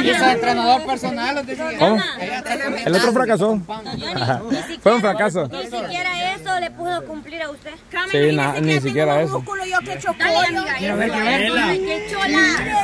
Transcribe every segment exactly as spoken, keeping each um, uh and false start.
Y ese entrenador personal. ¿Cómo? El otro fracasó. Fue un fracaso. Ni siquiera eso le pudo cumplir a usted. Sí, na, ni siquiera eso. Yo que chocó. ¡Qué chola!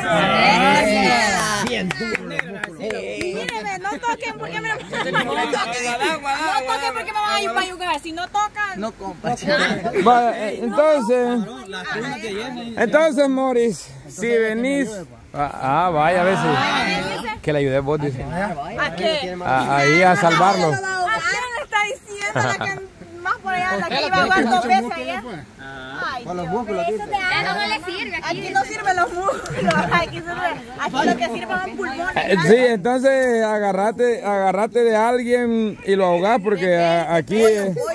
Bien duro. Míreme, no toquen porque me no toquen porque me van a ir para ayudar. Si no tocan, no compa. Vale, entonces, entonces, Morris, si venís, ah, vaya a ver si, que le ayudé vos, dice. ¿A qué? A, ahí a salvarlo. ¿A quién le está diciendo la que más por allá, la que iba a ahogar dos veces allá? Ay, con los músculos. Eso no le sirve. Aquí, aquí no sirven los músculos. Aquí, sirve, aquí lo que sirve son pulmones. Sí, entonces agarrate, agarrate de alguien y lo ahogás porque a, aquí...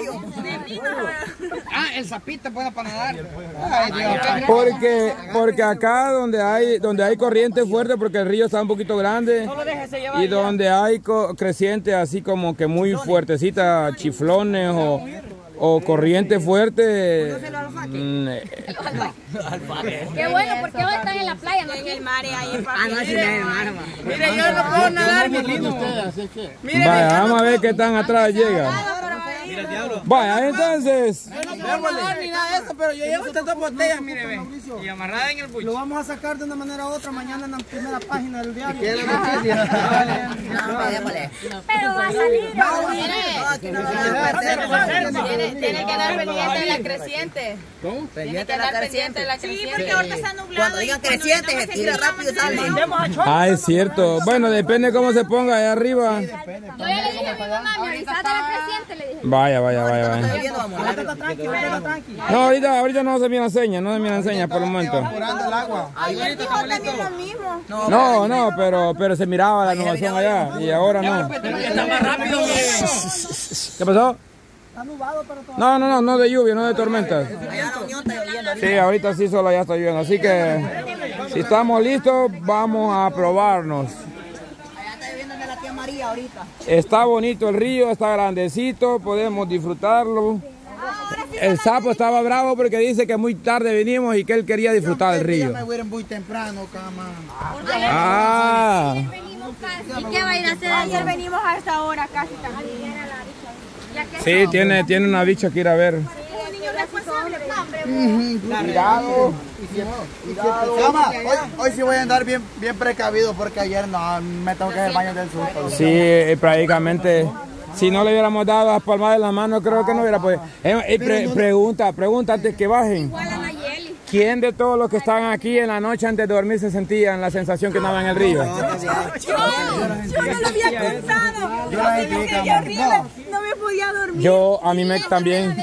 Ah, el sapito puede para nadar. Ay, Dios. Porque, porque acá donde hay, donde hay corriente fuerte, porque el río está un poquito grande, y donde hay creciente así como que muy fuertecita, chiflones o... o corriente fuerte. Mm, Qué bueno, porque hoy están en la playa, no en el mar ahí. Ah, no, es en el mar. Mire, yo no puedo nadar, mi lindo. Vaya, vamos a ver qué tan atrás llega. Vaya, entonces. Yo no puedo nadar ni nada de eso, pero yo llevo estas dos botellas, mire, ve. Y amarrada en el buche. Lo vamos a sacar de una manera u otra mañana en la primera página del diario. Pero va a salir. Tiene que andar pendiente de la creciente. ¿Cómo? Tiene que andar pendiente de la creciente. Sí, porque ahorita está nublado. Cuando digan creciente, se tira rápido y sale. Ah, es cierto. Bueno, depende cómo se ponga allá arriba. Yo ya le dije a mi mamá, me avisaste de la creciente, le dije. Vaya, vaya, vaya, vaya. No, ahorita, ahorita no se miran señas, no se miran señas por el momento. Ay, él dijo también lo mismo. No, no, pero, pero se miraba la innovación allá y ahora no. Está más rápido. ¿Qué pasó? No, no, no, no de lluvia, no de tormentas. Sí, ahorita sí solo ya está lloviendo, así que si estamos listos, vamos a probarnos. Está bonito el río, está grandecito, podemos disfrutarlo. El sapo estaba bravo porque dice que muy tarde venimos y que él quería disfrutar del río. Muy temprano, cama. Ah. ¿Y qué va a ir a hacer? Ayer venimos a esta hora casi también. Sí, tiene, tiene una bicha que ir a ver. Cuidado. Cama, hoy, hoy sí voy a andar bien, bien precavido porque ayer no me tengo que hacer el baño del susto. Sí, prácticamente. Si no le hubiéramos dado las palmadas de la mano, creo que no hubiera podido. Eh, eh, pre, pregunta, pregunta antes que bajen. ¿Quién de todos los que estaban aquí en la noche antes de dormir se sentían la sensación que andaba en el río? Yo, yo no lo había contado. Yo me quedé horrible, no me podía dormir. Yo, a mí me también.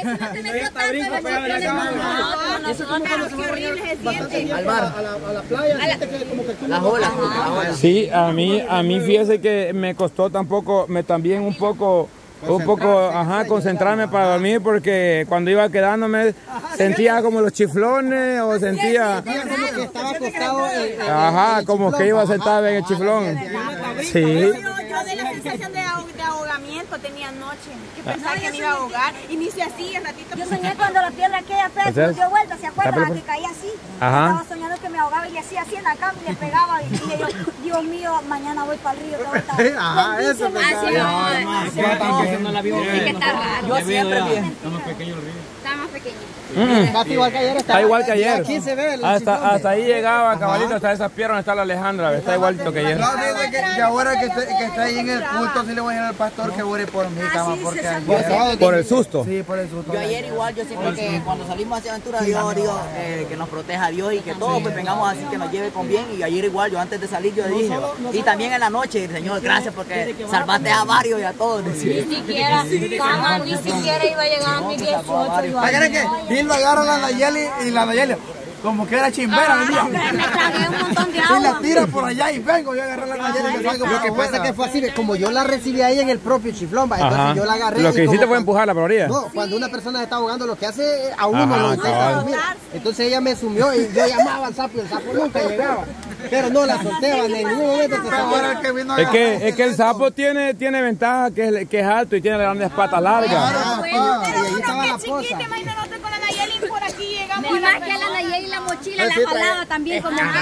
Al mar, a la, a la playa, las olas. Sí, a mí, a mí fíjese que me costó tampoco, me también un poco... Un poco, ajá, concentrarme para dormir porque cuando iba quedándome sentía como los chiflones o sentía... como que estaba acostado. Ajá, como que iba sentado en el chiflón. Sí. Yo de la sensación de ahogamiento tenía anoche. Que pensaba que me iba a ahogar y me hice así, el ratito. Yo soñé cuando la piedra aquella fea se dio vuelta, ¿se acuerdan? Que caía así. Ajá. Estaba soñando que me ahogaba y le hacía así en la cama y le pegaba y dije yo, Dios mío, mañana voy para el río. Ajá, eso Yo no la vi. Es que está raro. Yo siempre vi. Está más pequeño el río. Está más pequeñito. Mm. Está igual que ayer. Está igual que ayer. Aquí se ve el Hasta, hasta ahí llegaba, cabalito, hasta esas piernas, está la Alejandra, está igualito que ayer. No, dice que, que ahora que esté, que esté ahí en el culto, sí le voy a decir al pastor que ore por mí, cama, porque ayer... Por el susto. Sí, por el susto. Yo ayer igual, yo siempre que cuando salimos hacia aventura, Dios, Dios, eh, que nos proteja Dios y que todos pues vengamos así, que nos lleve con bien. Y ayer igual, yo antes de salir, yo dije, y también en la noche, Señor, gracias porque salvaste a varios y a todos. Ni siquiera, cama, ni siquiera iba a llegar a mi dieciocho. ¿Para qué? Y lo agarra la Nayeli y la Nayeli, como que era chimbera, venía. Me tragué un montón de Y agua. la tira por allá y vengo yo a agarrar la Nayeli y le salgo. Lo que pasa es que fue así, como yo la recibí ahí en el propio chiflón, ¿va? Entonces Ajá. yo la agarré. Lo que y hiciste como fue empujarla por orilla. No, cuando una persona se está ahogando, lo que hace a uno Ajá, lo intenta cabal. dormir. Entonces ella me sumió y yo llamaba al sapo y el sapo nunca llegaba. Pero no la solté, en ningún momento se sacó. Es que, es que el sapo tiene, tiene ventaja que es, que es alto y tiene grandes patas largas. Ah, Bueno, ah, pero y ahí uno estaba que la chiquita, poza. imagínate nosotros con la Nayeli por aquí llegamos Y más que la Nayeli y la mochila la jalaba también como que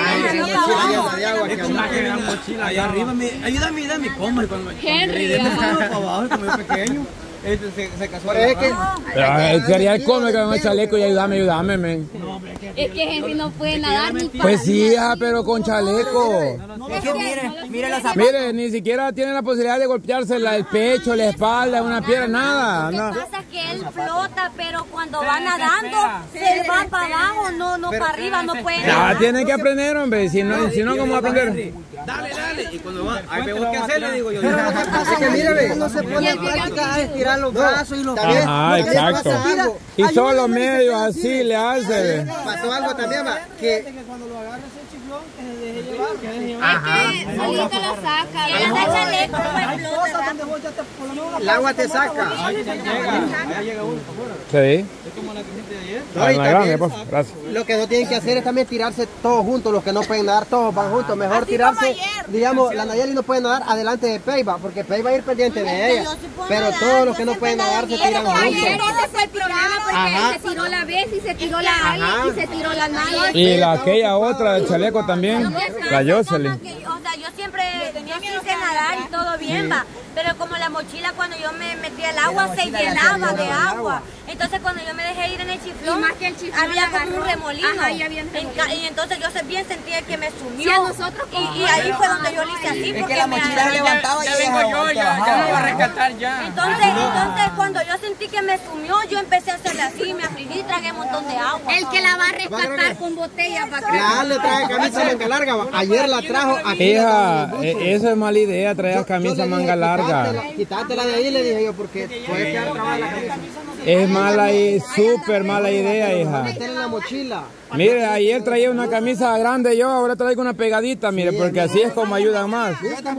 allá arriba, ayúdame, ayúdame, ¿cómo? Henry. Para abajo, como yo pequeño. Este se, se casó. Es que Pero quería el come con el chaleco y ayúdame, ayúdame, men. Es que Henry no puede nadar ni para. Pues sí, hija, pero con chaleco. Es que mire, mire los zapatos. Mire, ni siquiera tiene la posibilidad de golpearse la- el pecho, la espalda, una pierna, nada. Lo No. que pasa es que él flota, pero cuando va nadando, se va para abajo, no, no para arriba, no puede. Ya, tiene que aprender, hombre. Si no, si no, ¿cómo va a aprender? Dale, dale. Y cuando va, ahí veo qué hacer, le digo yo. Pero lo que pasa es que mire, no se pone en práctica a estirar los brazos y los pies. Ajá, exacto. Y solo medio así le hace. Pasó algo también, va, que Cuando lo agarra ese chiflón, que se deje llevar. Que se deje llevar. Es que solito lo saca, le da chaleco, pues flota. Donde vos ya te por lo menos una el agua te saca. Ahí llega, ahí llega uno afuera. Sí. Es como la que hiciste ayer. No, y Ah, grande, también, pues, gracias. lo que no tienen que hacer es también tirarse todos juntos, los que no pueden nadar, todos van juntos. Mejor Así tirarse, como ayer. digamos, la Nayeli no puede nadar adelante de Pei, va, porque Pei va a ir pendiente de ella. Pero todos los que no pueden nadar se tiran Ayer juntos. ese fue el problema porque Ajá. se tiró la vez y se tiró la Ali y se tiró la Naya. Y la aquella otra del chaleco también, la Jocelyn. O sea, yo siempre, yo sí sé nadar y todo bien, va. Pero como la mochila cuando yo me metía al agua se llenaba de agua. Entonces cuando yo me dejé ir en el chiflón, había como un remolino. En ca- y entonces yo se- bien sentía que me sumió. Y, y ahí fue donde yo le hice así. Es porque que la me mochila se agarró. levantaba y Ya ella vengo yo, se ya, ya bajaba. me va a rescatar ya. Entonces, entonces cuando yo sentí que me sumió, yo empecé a hacerle así, me afligí y tragué un montón de agua. El que la va a rescatar con botella para que... Ya le trae camisa manga larga, va. Ayer la trajo aquí. Hija, e- eso es mala idea, traer camisa manga larga. Quitátela, quitátela de ahí, le dije yo, porque puede quedar trabada la camisa. Es mala y súper mala idea, hija. Meterla en la mochila. Mire, ayer traía una camisa grande yo, ahora traigo una pegadita, mire, porque así es como ayuda más.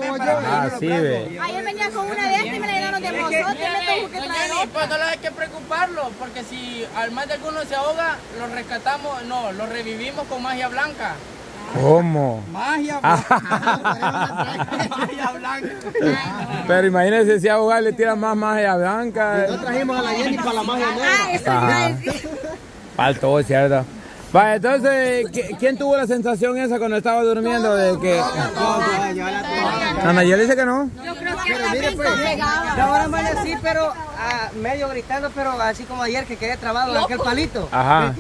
Así ve. Ayer venía con una de estas y me la llenaron de mozote, me tuvo que traer otra. Pues no hay que preocuparlo, porque si al más de alguno se ahoga, lo rescatamos, no, lo revivimos con magia blanca. ¿Cómo? Magia blanca. Magia blanca. Pero imagínese si a ahogar le tiran más magia blanca. No trajimos a la Jenny para la magia negra. Ah, eso iba a Ajá. decir. Faltó, ¿cierto? Vaya, entonces, ¿qui- ¿quién tuvo la sensación esa cuando estaba durmiendo de que... Ana, yo le dice que no. Yo creo que también pues, está pegado. Yo ahora amanecí, pero ah, medio gritando, pero así como ayer que quedé trabado en aquel palito. Ajá.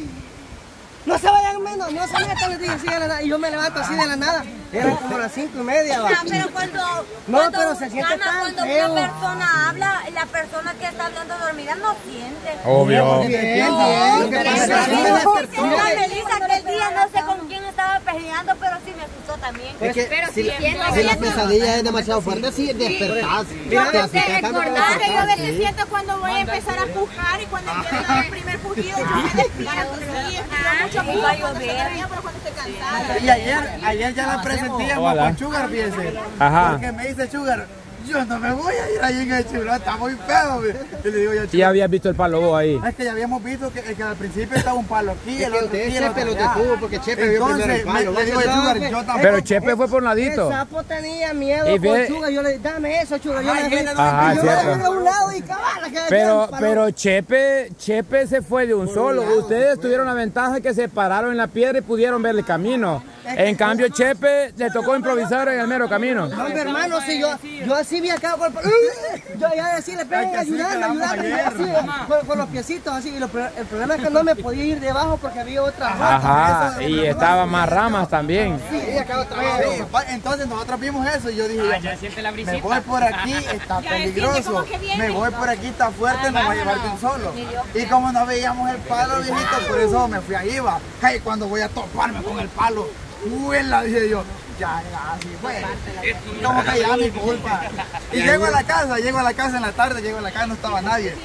No se vayan menos, no se metan, les dije así de la nada. Y yo me levanto así de la nada. Eran como las cinco y media. va. Ah, pero cuando, No, cuando, pero se siente Ana, tan cuando feo. una persona habla, la persona que está hablando dormida no siente. Obvio. Bien, bien. Lo que Pero pasa es que sí, sí me despertó. la Melissa aquel día no sé con quién estaba peleando, pero sí me asustó también. Es que pero si, sí, la- siento, si la siento. pesadilla es demasiado fuerte, sí despertás. Yo Te no sé asustas tanto que recordar que yo a despertás, veces sí. siento cuando voy a empezar a pujar y cuando empiezo a dar el primer pujido yo me despierto. Sí, mucho pujo cuando se dormía, pero cuando estoy cansada. Y ayer, ayer ya la presentíamos Hola. con Sugar, fíjense. Ajá. Porque me dice Sugar, yo no me voy a ir ahí en el chiflón, está muy feo. me. Y le digo yo, Sí, habías visto el palo vos ahí. es que ya habíamos visto que, que al principio estaba un palo aquí, el que otro usted aquí, el Chepe otro lo allá. detuvo, porque Chepe vio primero el Entonces, palo. me- le digo yo, Sugar, yo tampoco. Pero Chepe fue por un ladito. El sapo tenía miedo Y con ve- Chuga, yo le dije, dame eso, Chuga, yo le dije, Ajá, y yo le cierto. dije a un lado y cabal, que Pero, el palo. pero Chepe, Chepe se fue de un solo. Ustedes tuvieron la ventaja que se pararon en la piedra y pudieron ver el camino. En cambio, Chepe le tocó improvisar en el mero camino. No, mi hermano, si yo, yo así vi acá con el palo, yo ya decirle, peguen, ayudando, ayudando, y yo así, con, con los piecitos así, y lo, el problema es que no me podía ir debajo porque había otra rata. Ajá, y estaban más ramas también. Sí, acá otra Sí, vez. pa- entonces nosotros vimos eso y yo dije, Ah, ya siente la me brisita. voy por aquí, está peligroso, me voy por aquí, está fuerte, me va a llevar de un solo. Y como no veíamos el palo, viejito, por eso me fui ahí, va. Hey, cuando voy a toparme con el palo, huela, dije yo, ya, ya, así fue. Como que ya mi culpa. Y llego a la casa, llego a la casa en la tarde, llego a la casa, no estaba nadie.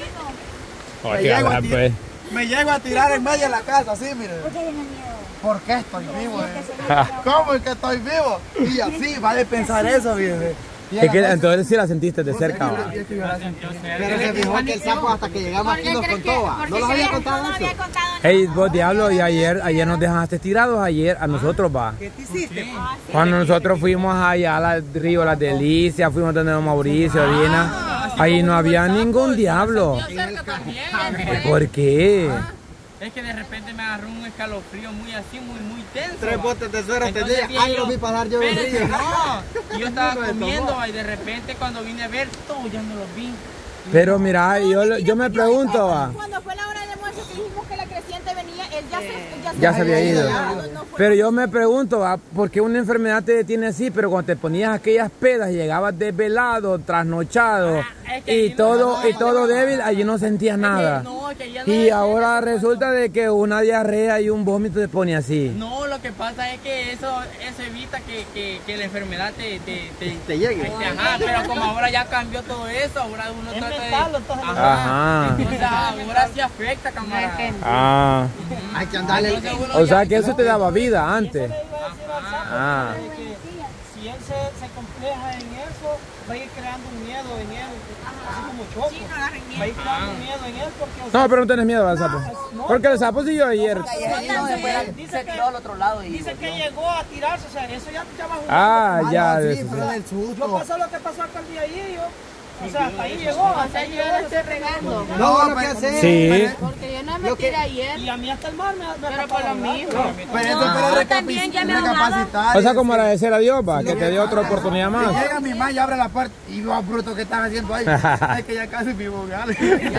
Me Oye, llego, a ala, ti- pues. me llego a tirar en medio de la casa, así, mire. ¿Por qué estoy vivo? eh? ¿Cómo es que estoy vivo? Y así, vale pensar eso, fíjese. Y a Es la que noche- entonces sí la sentiste de cerca. Sí, ¿va? sí, sí, yo la sentí. Pero se fijó que el sapo hasta que llegamos aquí nos contó, ¿va? ¿No los había contado No eso? había contado. Hey, vos diablo, y ayer, ayer nos dejaste tirados, ayer a nosotros va. ¿Qué te hiciste? Cuando nosotros fuimos allá al río Las Delicias, fuimos donde don Mauricio, Dina, ahí no había ningún diablo. ¿Por qué? Es que de repente me agarró un escalofrío muy así, muy, muy tenso. Tres botes de suero Entonces, tenía. Ay, lo vi pasar yo. Espérate, no. Y yo estaba comiendo y de repente cuando vine a ver todo ya no lo vi. Pero mira, yo, yo me pregunto, va. Cuando fue la hora de almuerzo que dijimos que la creciente venía, él ya se, ya se, Ya se había ido. No, no fue. Pero yo me pregunto, ¿va? ¿Por qué una enfermedad te detiene así? Pero cuando te ponías aquellas pedas, llegabas desvelado, trasnochado Ah, es que y allí no- todo y todo débil, allí no sentías nada. No, que ya no Y es- ahora resulta de que una diarrea y un vómito te pone así. No, lo que pasa es que eso, eso evita que, que, que la enfermedad te, te, te, Te llegue. te- ajá, pero como ahora ya cambió todo eso, ahora uno Es trata mental, de... entonces, Ajá. Entonces ahora sí afecta, camarada. Ah, Hay que andarle. Entonces uno o ya- sea que eso te daba vida antes. Eso le iba a decir al sapo, Ah. de que si él se, se compleja en eso, va a ir creando un miedo en él, así como choco. Va a ir creando un miedo en él porque... o sea, No, pero no tenés miedo al sapo. Porque el sapo siguió ayer. dice Se que- tiró al otro lado y Dice que llegó a tirarse, o sea, eso ya, ya va jugando. Ah, ya. Ah, de sí, eso, pero sí. del Yo susto. pasó lo que pasó acá el día ahí, yo. O sea, hasta ahí llegó. Hasta ahí llegó. estoy regando. No, lo que hacer. Sí. Porque yo no me Lo que- tiré ayer. Y a mí hasta el mar me, me Pero por lo mismo. Pero eso No, para también ya me ahogaba. recapacitar. O sea, como agradecer a Dios, va, que te dio otra oportunidad Y más. llega mi mamá y abre la puerta y veo bruto que estás haciendo ahí. Es que ya casi me vogal.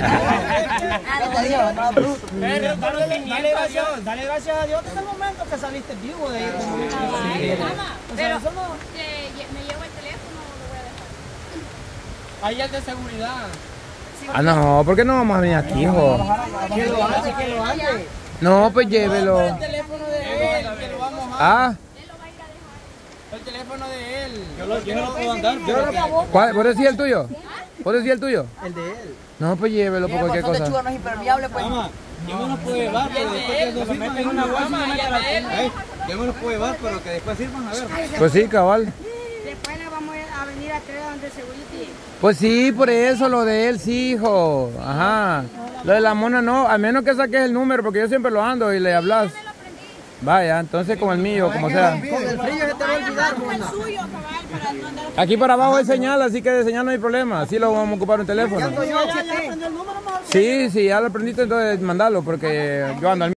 Pero dale Dale, dale, conocimiento a gracias, Dios. dale gracias a Dios desde el momento que saliste vivo de ahí. O sea, eso no... Me llevo el teléfono o lo voy a dejar. Ahí es de seguridad. Ah, no, ¿por qué no vamos a venir aquí, hijo? Que lo hace, que lo hace. No, pues llévelo. El teléfono de él, que lo vamos a... Ah, El teléfono de él. Yo no lo puedo andar. ¿cuál? ¿Vos decís el tuyo? ¿Vos decís el tuyo? El de él. No, pues llévelo por cualquier El de cosa. chuga no es impermeable, pues. Mamá, yo me lo puedo llevar, pero después que lo meten en una bolsa y me meten a la tienda. Yo me los puedo llevar, pero que después sirvan a ver. Pues sí, cabal. Después le vamos a venir a traer donde Seguridad. Pues sí, por eso lo de él sí, hijo. Ajá. Lo de la mona no, al menos que saques el número, porque yo siempre lo ando y le hablas. Vaya, entonces con el mío, como sea. Con el frío se te va a olvidar, mona. Suyo, cabal, para no andar... Aquí para abajo hay señal, así que de señal no hay problema. Así lo vamos a ocupar un teléfono. Ya, ya aprendió el número, mejor. Sí, sí, ya lo aprendiste, entonces mandalo, porque yo ando al